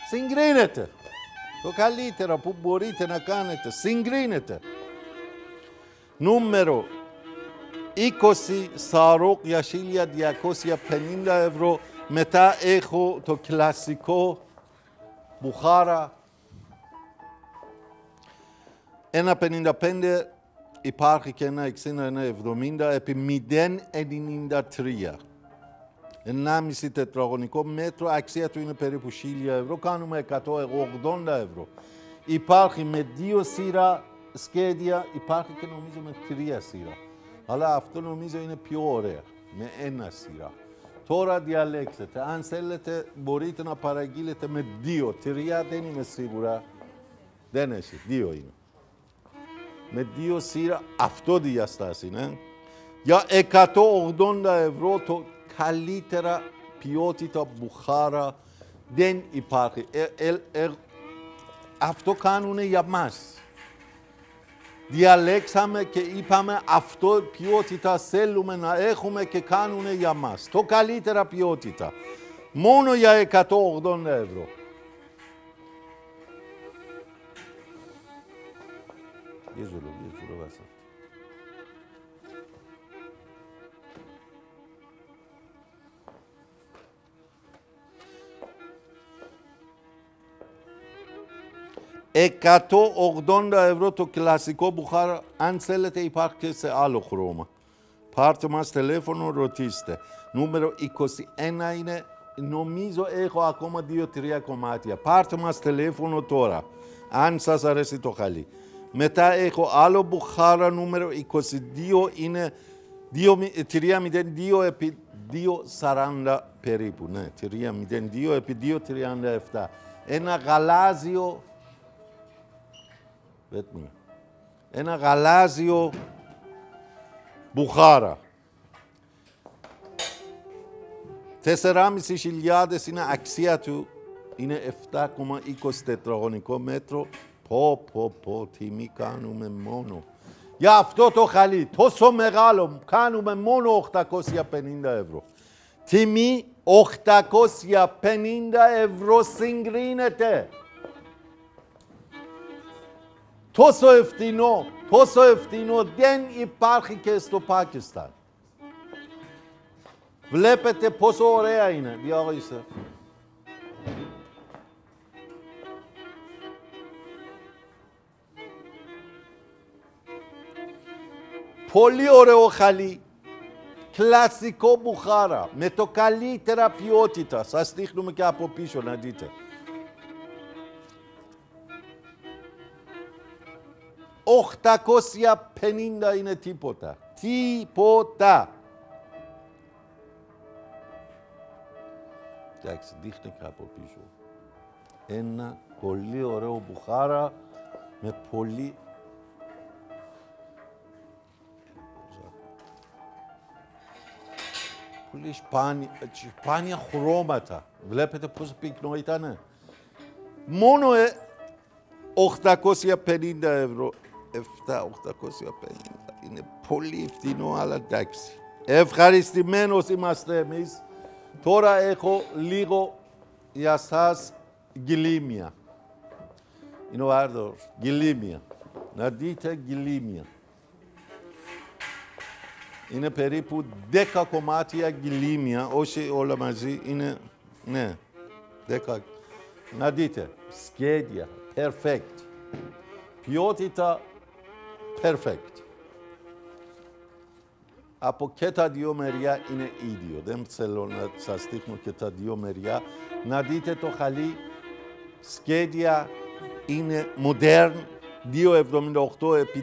Συγκρίνετε. Το καλύτερο που μπορείτε να κάνετε. Συγκρίνετε. Νούμερο 20 Σαρόκ για 1.250 ευρώ. Μετά έχω το κλασικό Μπουχάρα. 1.55 υπάρχει και 1.60-1.70 επί 0.93. 1,5 τετραγωνικό μέτρο, αξία του είναι περίπου 1.000 ευρώ. Κάνουμε 180 ευρώ. Υπάρχει με 2 σειρά σχέδια, υπάρχει και νομίζω με 3 σειρά. Αλλά αυτό νομίζω είναι πιο ωραία, με 1 σειρά. Τώρα διαλέξετε. Αν θέλετε μπορείτε να παραγγείλετε με 2. 3 δεν είμαι σίγουρα. Δεν έχει, 2 είναι. Με 2 σειρά, αυτό διαστάση είναι. Για 180 ευρώ το καλύτερα ποιότητα Μπουχάρα δεν υπάρχει. Αυτό κάνουν για μας. Διαλέξαμε και είπαμε αυτό ποιότητα θέλουμε να έχουμε και κάνουν για μας. Το καλύτερα ποιότητα. Μόνο για 180 ευρώ. $180 ευρώ το κλασικό Μπουχάρα. Αν θέλετε υπάρχει και σε άλλο χρώμα. Πάρτε μας τηλέφωνο, ρωτήστε. Νούμερο 21 είναι, νομίζω έχω ακόμα 2-3 κομμάτια. Πάρτε μας τηλέφωνο τώρα, αν σας αρέσει το χαλί. Μετά έχω άλλο Μπουχάρα, νούμερο 22 είναι 302 επί 240 περίπου. Ναι, 302 επί 237. Ένα γαλάζιο, ένα γαλάζιο Μπουχάρα. 4.500 είναι αξία του. Είναι 7,20 τετραγωνικό μέτρο. Πω, τιμή κάνουμε μόνο. Για αυτό το χαλί, τόσο μεγάλο, κάνουμε μόνο 850 ευρώ. Τιμή 850 ευρώ συγκρίνεται. Τόσο ευθυνό δεν υπάρχει και στο Πακιστάν. Βλέπετε πόσο ωραία είναι. Διαβάστε. Πολύ ωραίο χαλί. Κλασικό Μπουχάρα. Με το καλύτερα ποιότητα. Σας δείχνουμε και από πίσω να δείτε. 850 είναι τίποτα. Τίποτα. Εντάξει, δείχνει και από πίσω. Ένα πολύ ωραίο Μπουχάρα με πολύ... πολύ σπάνια χρώματα. Βλέπετε πόσο πυκνό ήτανε. Μόνο 850 ευρώ. 850. Είναι πολύ φθηνό, αλλά εντάξει. Ευχαριστημένος είμαστε εμείς. Τώρα έχω λίγο για σας γκυλίμια. Είναι ο Άρδος. Γκυλίμια. Να δείτε γκυλίμια. Είναι περίπου 10 κομμάτια γκυλίμια, όχι όλα μαζί. Είναι, ναι, 10. Να δείτε. Σχέδια. Perfect. Ποιότητα. Perfect. Από και τα δύο μεριά είναι ίδιο. Δεν θέλω να σας δείχνω και τα δύο μεριά. Να δείτε το χαλί. Σχέδια είναι modern. 2,78 επί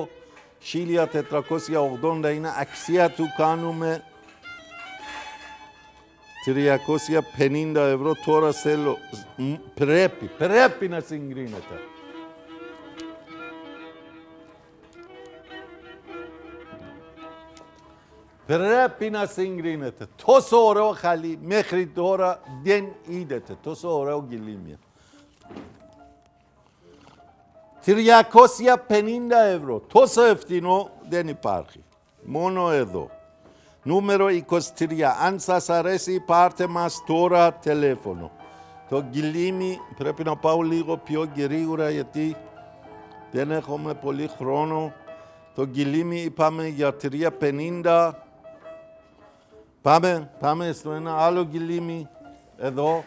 2.480 είναι αξία του. Κάνουμε 350 ευρώ. Τώρα θέλω. Πρέπει να συγκρίνετε. Πρέπει να συγκρίνετε. Τόσο ωραίο χαλί μέχρι τώρα δεν είδατε. Τόσο ωραίο γκυλίμια. 350 ευρώ. Τόσο ευθυνό δεν υπάρχει. Μόνο εδώ. Νούμερο 23. Αν σας αρέσει πάρτε μας τώρα τηλέφωνο. Το γκυλίμι πρέπει να πάω λίγο πιο γρήγορα γιατί δεν έχουμε πολύ χρόνο. Το γκυλίμι είπαμε για 3,50. Πάμε στο ένα άλλο γκυλίμι. Εδώ.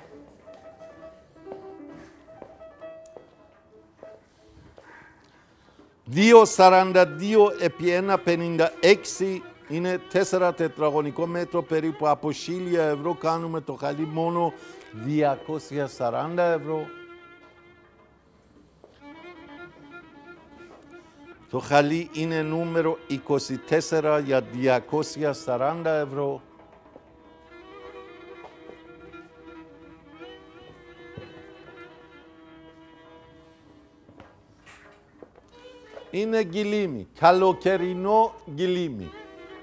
$2,42 επί 1,56 είναι 4 τετραγωνικό μέτρο περίπου. Από 1.000 ευρώ κάνουμε το χαλί μόνο 240 ευρώ. Το χαλί είναι νούμερο 24 για 240 ευρώ. Είναι γκυλίμι, καλοκαιρινό γκυλίμι.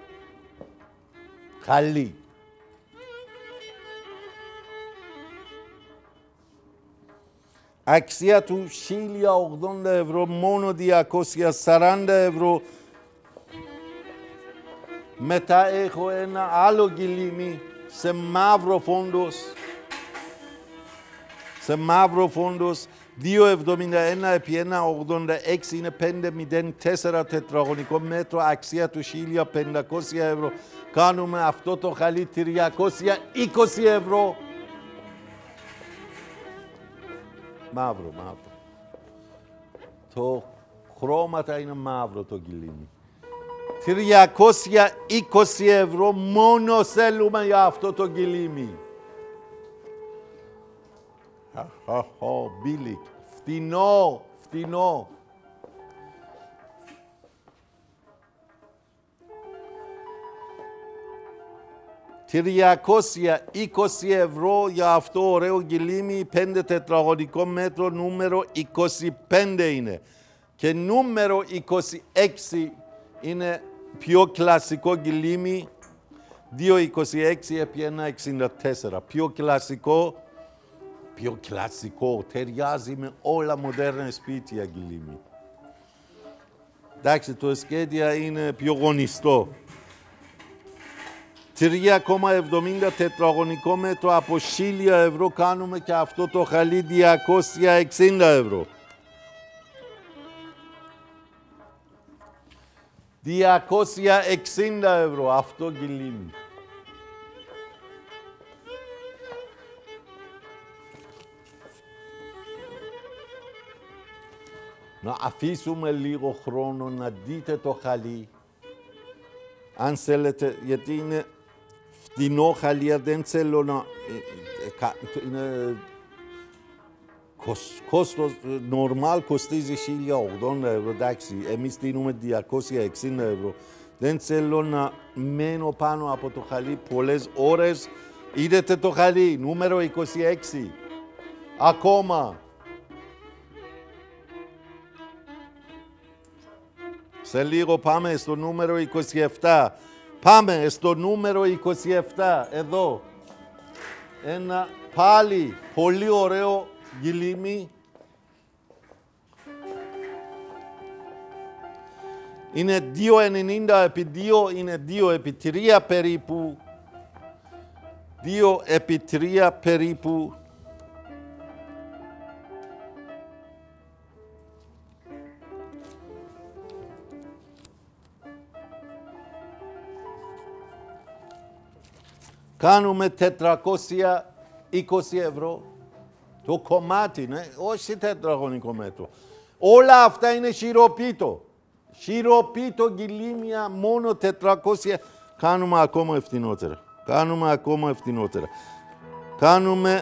Χαλί. Αξία του 1.080 ευρώ, μόνο 240 ευρώ. Μετά έχω ένα άλλο γκυλίμι σε μαύρο φόντος. Σε μαύρο φόντος. 2,71 επί 1,86 είναι 5,04 τετραγωνικό μέτρο, αξία του 1.500 ευρώ. Κάνουμε αυτό το χαλί 320 ευρώ. Μαύρο. Το χρώματα είναι μαύρο το γκυλίμι. 320 ευρώ μόνο θέλουμε για αυτό το γκυλίμι. Μπίλικ. Φτηνό. $320 ευρώ για αυτό ωραίο γκυλίμι, 5 τετραγωνικό μέτρο, νούμερο 25 είναι. Και νούμερο 26 είναι πιο κλασικό γκυλίμι, 2,26 επί 1,64. Πιο κλασικό, ταιριάζει με όλα μοντέρνα σπίτια γκυλίμι. Εντάξει, το σχέδιο είναι πιο γονιστό. 3,70 τετραγωνικό μέτρο, από 1.000 ευρώ κάνουμε και αυτό το χαλί 260 ευρώ. 260 ευρώ αυτό γκυλίμι. Να αφήσουμε λίγο χρόνο να δείτε το χαλί. Αν θέλετε, γιατί είναι φτηνό χαλί, δεν θέλω να... είναι κόστος, νορμάλ κοστίζει 1.080 ευρώ, εντάξει, εμείς δίνουμε 260 ευρώ. Δεν θέλω να μένω πάνω από το χαλί πολλές ώρες. Είδατε το χαλί, νούμερο 26. Ακόμα. Σε λίγο πάμε στο νούμερο 27. Πάμε στο νούμερο 27. Εδώ. Ένα πάλι πολύ ωραίο γκυλίμι. Είναι 2,90 επί 2, είναι 2 επί 3 περίπου. 2 επί 3 περίπου. Κάνουμε 420 ευρώ το κομμάτι, ναι, όχι τετραγωνικό μέτρο. Όλα αυτά είναι χειροπίτο. Χειροπίτο γκυλίμια, μόνο 400. Κάνουμε ακόμα φθηνότερα. Κάνουμε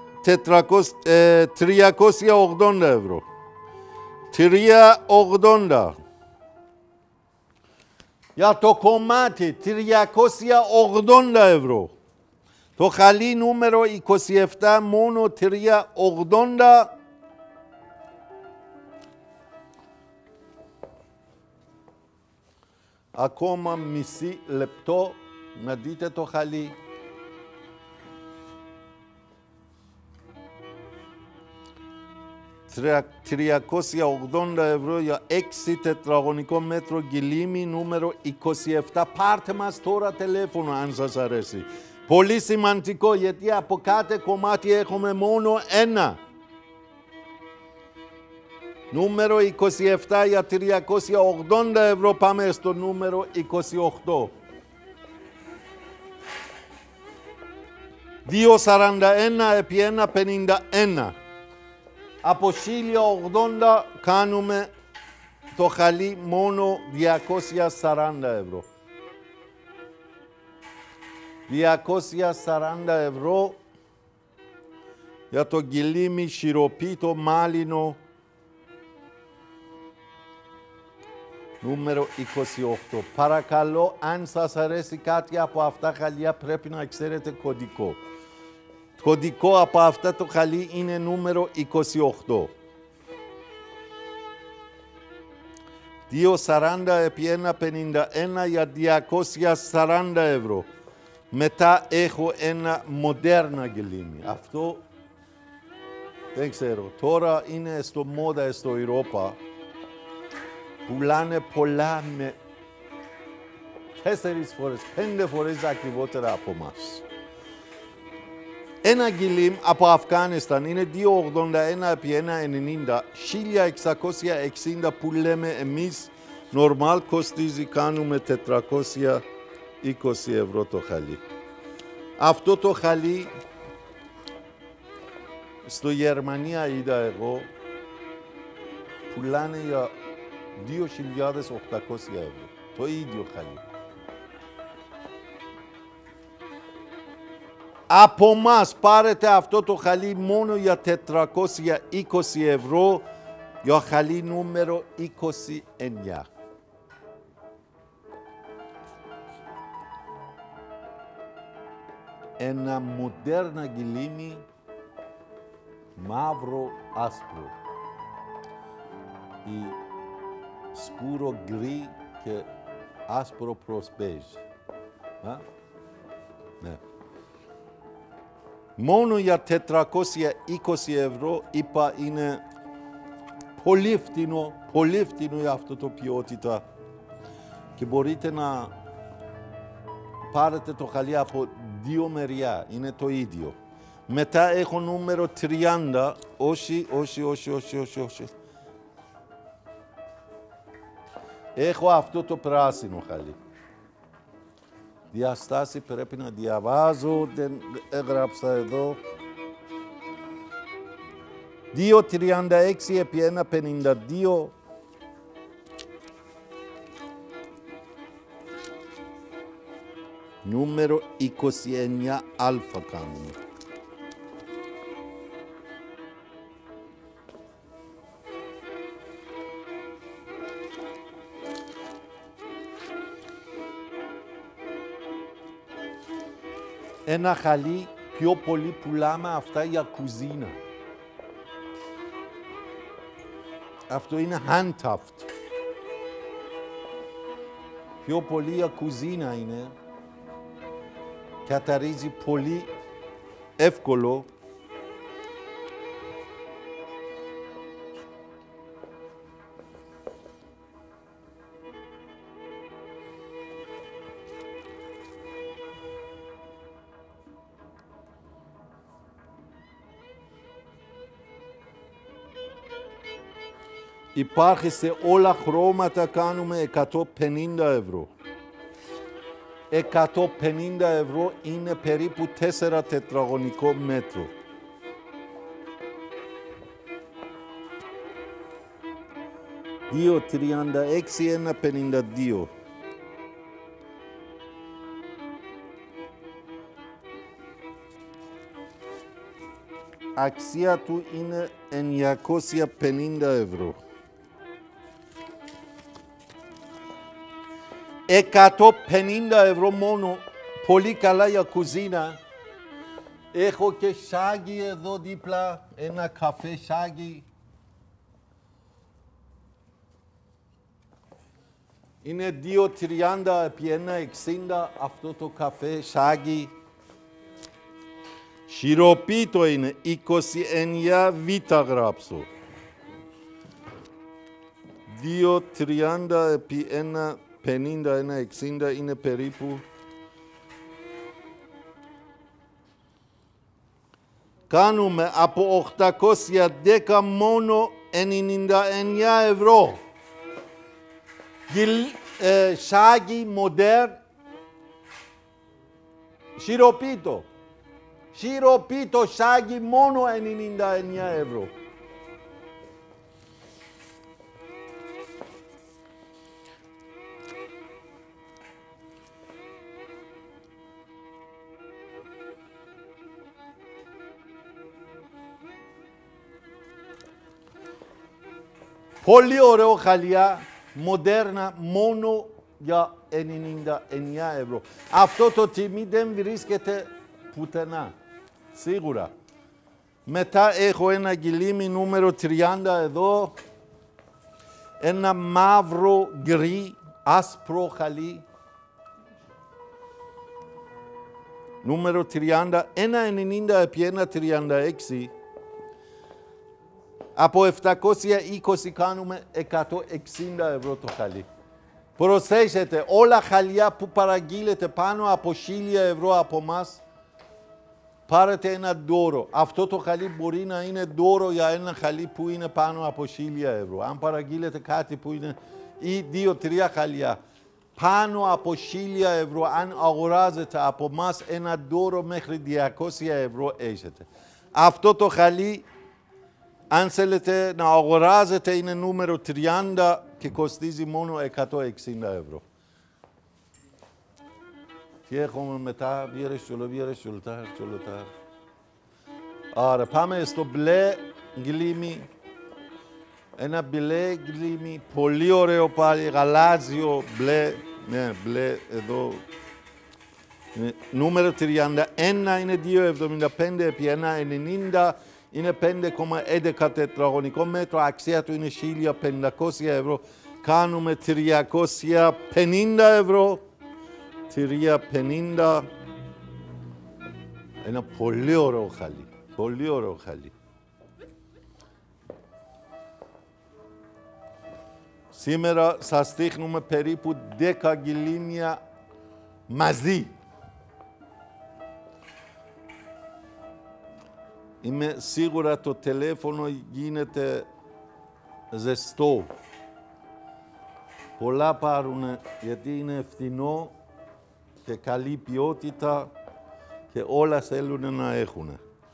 380 ευρώ. 380. Για το κομμάτι 380 ευρώ. Το χαλί νούμερο 27 μόνο 380. Ακόμα μισή λεπτό να δείτε το χαλί. $380 ευρώ για 6 τετραγωνικό μέτρο γκυλίμι νούμερο 27. Πάρτε μας τώρα τηλέφωνο αν σας αρέσει. Πολύ σημαντικό, γιατί από κάθε κομμάτι έχουμε μόνο ένα. Νούμερο 27 για 380 ευρώ, πάμε στο νούμερο 28. 2,41 επί 1,51. Από 1080 κάνουμε το χαλί μόνο 240 ευρώ. 240 ευρώ για το γκυλίμι σιροπίτο μάλινο νούμερο 28. Παρακαλώ, αν σας αρέσει κάτι από αυτά χαλιά πρέπει να ξέρετε κωδικό. Κωδικό από αυτά το χαλί είναι νούμερο 28. 2,40 επί 1,51 για 240 ευρώ. Μετά έχω ένα μοντέρνα γκυλίμι. Αυτό δεν ξέρω. Τώρα είναι στο μόδα στο Ευρώπα. Πουλάνε πολλά με 4 φορές, 5 φορές ακριβότερα από μας. Ένα γκυλίμ από Αφγανιστάν είναι 2,81 επί 1,90. 1660 που λέμε εμείς. Νορμάλ κοστίζει, κάνουμε 420 ευρώ το χαλί. Αυτό το χαλί στο Γερμανία είδα εγώ, πουλάνε για 2.800 ευρώ. Το ίδιο χαλί. Από μας πάρετε αυτό το χαλί μόνο για 420 ευρώ για χαλί νούμερο 29. Ένα μοντέρνα γκυλίμι μαύρο άσπρο ή σκούρο γκρι και άσπρο προς μπέζ. Ναι. Μόνο για 420 ευρώ είπα είναι πολύ φτηνό για αυτό το ποιότητα και μπορείτε να πάρετε το χαλί από δύο μεριά, είναι το ίδιο. Μετά έχω νούμερο 30, όχι. Έχω αυτό το πράσινο χαλί. Διαστάση πρέπει να διαβάζω, δεν έγραψα εδώ. 2,36 επί 1,52. Νούμερο 29α κάνουμε. Ένα χαλί πιο πολύ πουλάμε αυτά για κουζίνα. Αυτό είναι handhaft. Πιο πολύ για κουζίνα είναι. Καθαρίζει πολύ εύκολο. Υπάρχει σε όλα χρώματα, κάνουμε 150 ευρώ. 150 ευρώ είναι περίπου 4 τετραγωνικό μέτρο. $2,36, $1,52. Αξία του είναι 950 ευρώ. 150 ευρώ μόνο, πολύ καλά για κουζίνα. Έχω και σάγι εδώ δίπλα, ένα καφέ σάγι. Είναι 2,30 επί 1,60 αυτό το καφέ σάγι. Σιροπίτο είναι, 29 β γράψω. 2,30 επί 1,50, 1,60 είναι περίπου κάνουμε από 810 μόνο 99 ευρώ. Σάγι μοντέρ, σιροπίτο. Σιροπίτο σάγι μόνο 99 ευρώ. Πολύ ωραίο χαλιά, μοντέρνα, μόνο για 99 ευρώ. Αυτό το τιμή δεν βρίσκεται πουθενά, σίγουρα. Μετά έχω ένα γκυλίμι νούμερο 30 εδώ, ένα μαύρο γκρι, άσπρο χαλί. Νούμερο 30, 1,90 επί 1,36. Από 720 κάνουμε 160 ευρώ το χαλί. Προσθέσετε όλα χαλιά που παραγγείλετε πάνω από 1.000 ευρώ από μας, πάρετε ένα δώρο. Αυτό το χαλί μπορεί να είναι δώρο για ένα χαλί που είναι πάνω από 1.000 ευρώ. Αν παραγγείλετε κάτι που είναι ή 2-3 χαλιά πάνω από 1.000 ευρώ, αν αγοράζετε από μας ένα δώρο μέχρι 200 ευρώ έχετε. Αυτό το χαλί, αν θέλετε να αγοράζετε, είναι νούμερο 30 και κοστίζει μόνο 160 ευρώ. Τι έχουμε μετά, βιέρες, Άρα πάμε στο μπλε γλύμι. Ένα μπλε γλύμι, πολύ ωραίο πάλι, γαλάζιο μπλε. Ναι, μπλε εδώ. Νούμερο 31 είναι 2,75 επί 1,90. Είναι 5,11 τετραγωνικό μέτρο, αξία του είναι 1.500 ευρώ. Κάνουμε 350 ευρώ. 350. Ένα πολύ ωραίο χαλί. Πολύ ωραίο χαλί. Σήμερα σας δείχνουμε περίπου 10 γκυλίμια μαζί. Είμαι σίγουρα το τηλέφωνο γίνεται ζεστό. Πολλά πάρουν γιατί είναι φθηνό και καλή ποιότητα και όλα θέλουν να έχουν.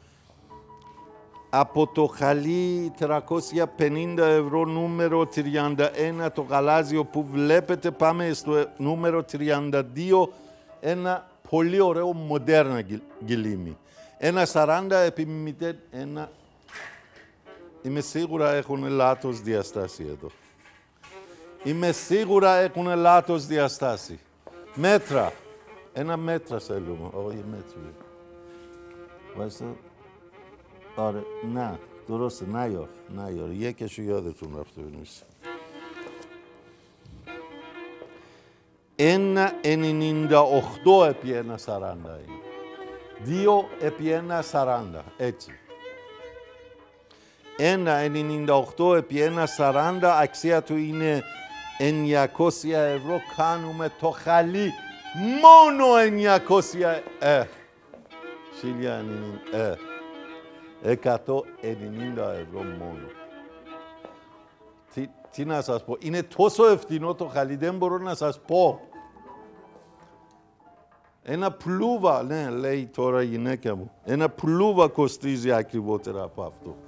Από το χαλί 350 ευρώ νούμερο 31 το γαλάζιο που βλέπετε πάμε στο νούμερο 32, ένα πολύ ωραίο μοντέρνα γκυλίμι. Ένα 40 επί 0,1. Είμαι σίγουρα έχουν λάθος διαστάση εδώ. Είμαι σίγουρα έχουν λάθος διαστάση. Μέτρα. Ένα μέτρα θέλουμε. Όχι μέτρα. Weißt du? Άρα, να, δώστε, να η και σου γιώδετουν αυτό εμείς. 1,98 επί 1,40 είναι. 2 επί 1,40, έτσι. 1,98 επί 1,40, αξία του είναι 900 ευρώ. Κάνουμε το χαλί μόνο 900 190 ευρώ μόνο. Τι να σας πω, είναι τόσο ευθυνό το χαλί, δεν μπορώ να σας πω. Ένα πλούβα, ναι, λέει τώρα η γυναίκα μου, ένα πλούβα κοστίζει ακριβότερα από αυτό.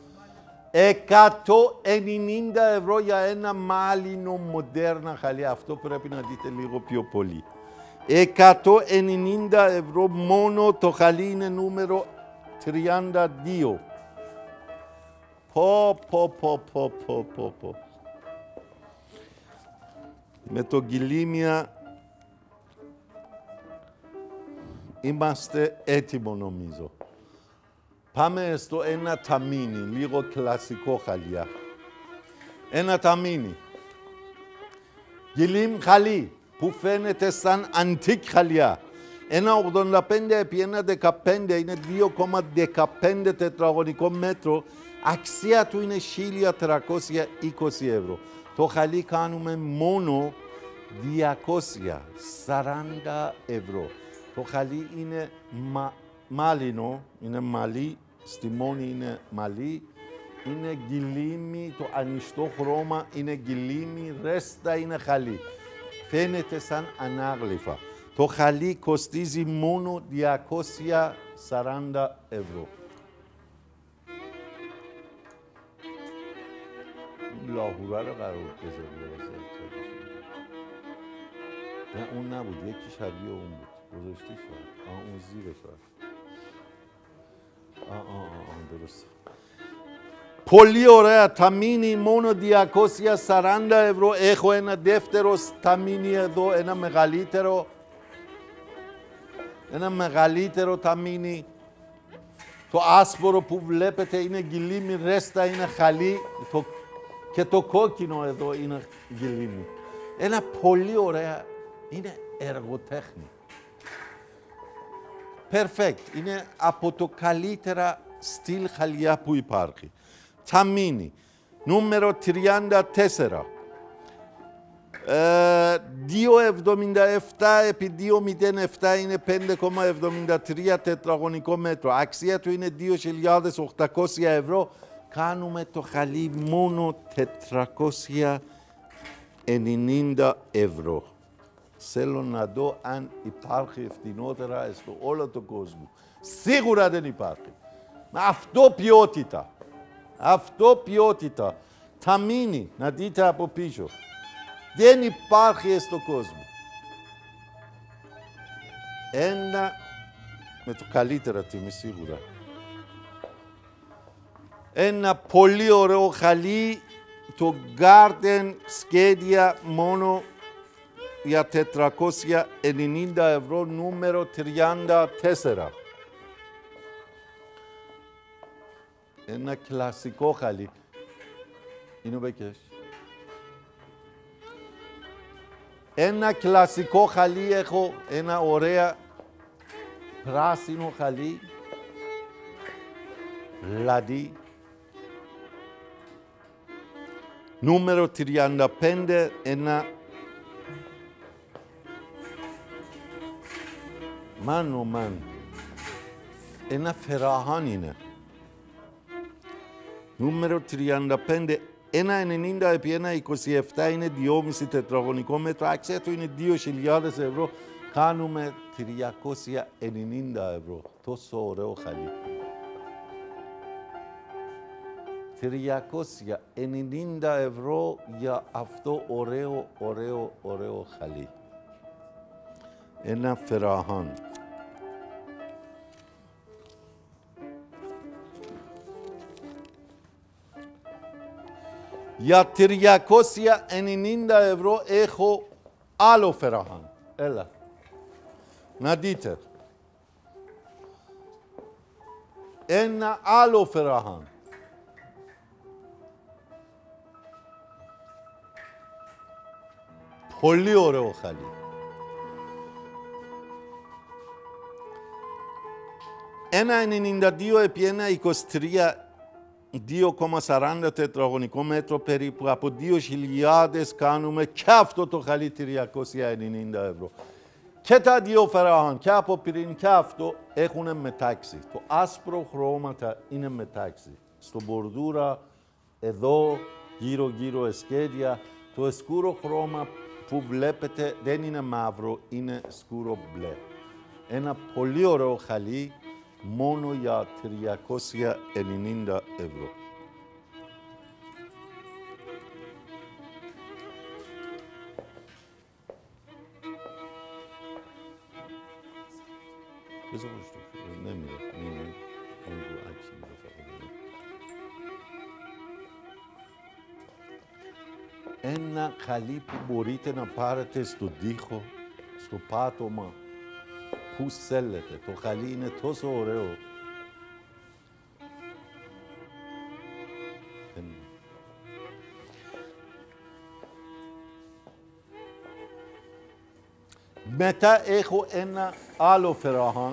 190 ευρώ για ένα μάλινο μοντέρνα χαλί, αυτό πρέπει να δείτε λίγο πιο πολύ. 190 ευρώ μόνο, το χαλί είναι νούμερο 32. Πω. Με το γκυλίμια είμαστε έτοιμοι νομίζω. Πάμε στο ένα ταμίνι, λίγο κλασικό χαλιά. Ένα ταμίνι. Γκυλίμ χαλί που φαίνεται σαν αντίκ χαλιά. Ένα 85 επί 1,15 είναι 2,15 τετραγωνικό μέτρο. Αξία του είναι 1.320 ευρώ. Το χαλί κάνουμε μόνο 240 ευρώ. Το χαλί είναι μάλινο, είναι μαλλί στη μόνη είναι μαλλί, είναι γκυλίμι, το ανοιχτό χρώμα είναι γκυλίμι, ρέστα είναι χαλί. Φαίνεται σαν ανάγλυφα. Το χαλί κοστίζει μόνο 240 ευρώ. لاهورا رو قرار بذاری واسه نه اون نبود یکی شبیه اون بود گذاشتی شاید اون زیره شاید درست Πολύ ωραία ταμίνι μόνο 240 ευρώ. Έχω ένα δεύτερο ταμίνι εδώ, ένα μεγαλύτερο ταμίνι. Το άσπρο που βλέπετε είναι γκυλίμι, ρέστα είναι χαλί. Και το κόκκινο εδώ είναι γκυλίμι. Ένα πολύ ωραία, είναι εργοτέχνη. Perfect. Είναι από το καλύτερα στυλ χαλιά που υπάρχει. Ταμίνι, νούμερο 34. 2,77 επί 2,07 είναι 5,73 τετραγωνικό μέτρο. Αξία του είναι 2.800 ευρώ. Κάνουμε το χαλί μόνο 490 ευρώ. Θέλω να δω αν υπάρχει φτηνότερα στο όλο τον κόσμο. Σίγουρα δεν υπάρχει. Αυτό ποιότητα. Αυτό ποιότητα. Ταμίνι, να δείτε από πίσω. Δεν υπάρχει στον κόσμο. Ένα με το καλύτερα τιμή σίγουρα. Ένα πολύ ωραίο χαλί, το Garden σχέδια μόνο για 490 ευρώ, νούμερο 34. Ένα κλασικό χαλί. Είναι ο Μπεκές. Ένα κλασικό χαλί έχω, ένα ωραία πράσινο χαλί, λαδί. Νούμερο 35, ένα ένα φεραχάν είναι. Νούμερο 35, 1,90 επί 1,27 είναι 2,5 τετραγωνικό μέτρο. Αξία του είναι 2.000 ευρώ. Κάνουμε 390 ευρώ. Τόσο ωραίο χαλί. 390 ευρώ για αυτό ωραίο χαλί. Ένα φεραχάν. Για 390 ευρώ έχω άλλο φεραχάν. Έλα. Να δείτε. Ένα άλλο φεραχάν. Πολύ ωραίο χαλί. Ένα 92 επί 1,23 2,40 τετραγωνικό μέτρο περίπου, από 2.000 κάνουμε και αυτό το χαλί 390 ευρώ. Και τα δύο φεραχάν, και από πριν και αυτό, έχουν μετάξι. Το άσπρο χρώματα είναι μετάξι. Στο μπορδούρα, εδώ, γύρω εσκέδια, το σκούρο χρώμα που βλέπετε δεν είναι μαύρο, είναι σκούρο μπλε. Ένα πολύ ωραίο χαλί, μόνο για 390 ευρώ. Ένα χαλί που μπορείτε να πάρετε στον τοίχο, στο πάτωμα, που θέλετε. Το χαλί είναι τόσο ωραίο. Μετά έχω ένα άλλο φεραχάν.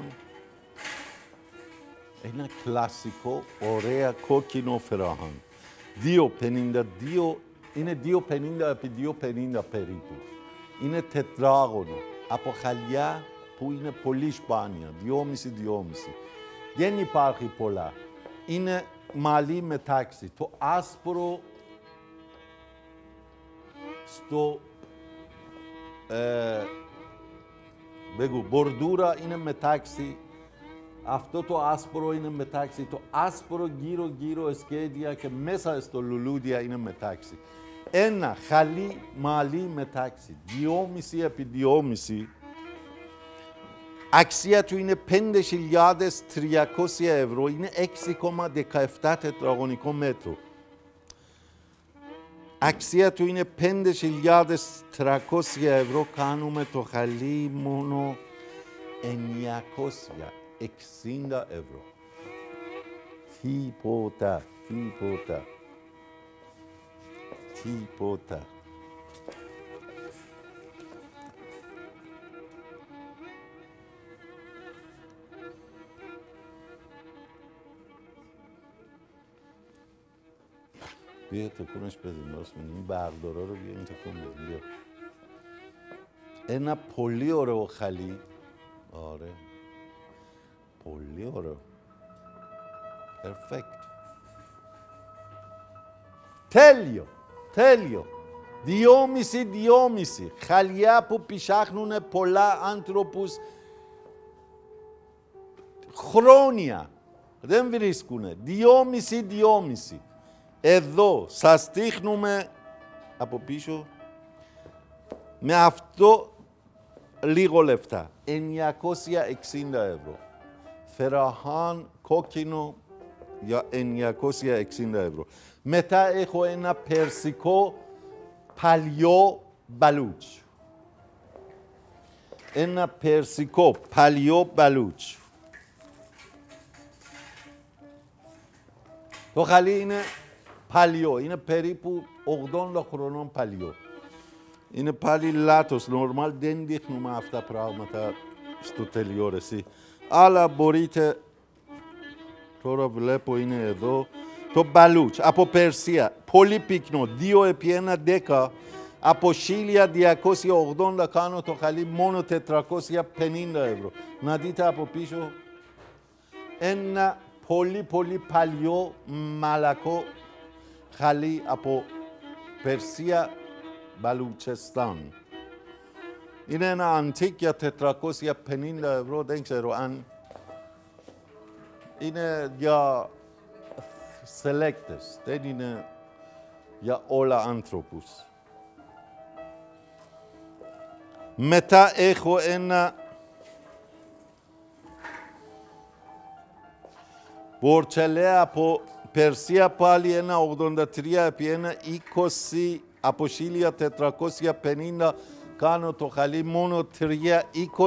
Ένα κλασικό, ωραία κόκκινο φεραχάν. 2,52, είναι 2,50 επί 2,50 περίπου. Είναι τετράγωνο, από χαλιά που είναι πολύ σπάνια, 2,5. Δεν υπάρχει πολλά. είναι μαλλί μετάξι. Το άσπρο στο μπορντούρα είναι μετάξι. Αυτό το άσπρο είναι μετάξι. Το άσπρο γύρω εσκέδια και μέσα στο λουλούδια είναι μετάξι. Ένα χαλί μαλλί μετάξι. 2,5 επί 2,5. Αξία του είναι 5.300 ευρώ. Είναι 6,17 τετραγωνικό μέτρο. Αξία του είναι 5.300 ευρώ. Κάνουμε το χαλί μόνο 960 ευρώ. Τίποτα. بیا تکونش بدیم راست میگی این بردارا رو بیا این تکون بدیم بیا ένα πολύ ωραίο χαλί ωραία πολύ ωραίο perfect τέλειο 2,5 χαλιά που ψάχνουν πολλά άνθρωπους χρόνια δεν βρίσκουνε 2,5 εδώ σας δείχνουμε από πίσω με αυτό λίγο λεφτά. 960 ευρώ. Φεραχάν κόκκινο για 960 ευρώ. Μετά έχω ένα περσικό παλιό μπαλούτσο. Ένα περσικό παλιό μπαλούτσο. Το χαλί είναι παλιό, είναι περίπου 80 χρονών παλιό. Είναι πάλι λάθος, νορμάλ δεν δείχνουμε αυτά τα πράγματα στο τηλεόραση. Αλλά μπορείτε, τώρα βλέπω είναι εδώ, το μπαλούτς από Περσία, πολύ πυκνό, 2 επί 1,10, από 1.280 κάνω το χαλί μόνο 450 ευρώ. Να δείτε από πίσω, ένα πολύ παλιό μαλακό χαλί από Περσία, Μπαλουτσεστάν. Είναι ένα αντίκ για 450 ευρώ, δεν ξέρω αν είναι για selectors, δεν είναι για όλα άνθρωπους. Μετά έχω ένα πορτσελέ από Περσία πάλι ένα 83 επί ένα 20 από 1.450 κάνω το χαλί μόνο 320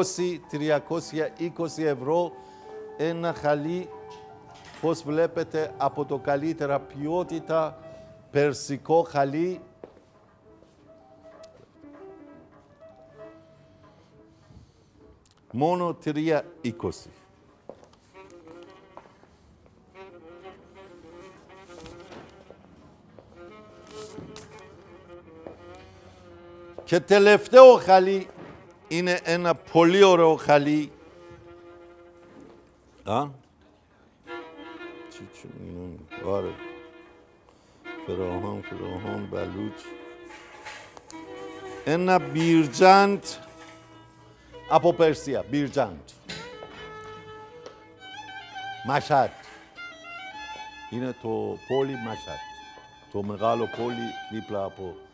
ευρώ. Ένα χαλί, πώς βλέπετε, από το καλύτερα ποιότητα περσικό χαλί. Μόνο 320. Και τελευταίο χαλί είναι ένα πολύ ωραίο χαλί. Ωραία. Φεραχάν, μπαλούτς. Ένα μπιρτζάντ από Περσία, μπιρτζάντ. Μασάτ. Είναι το πόλι Μασάτ. Το μεγάλο πόλι δίπλα από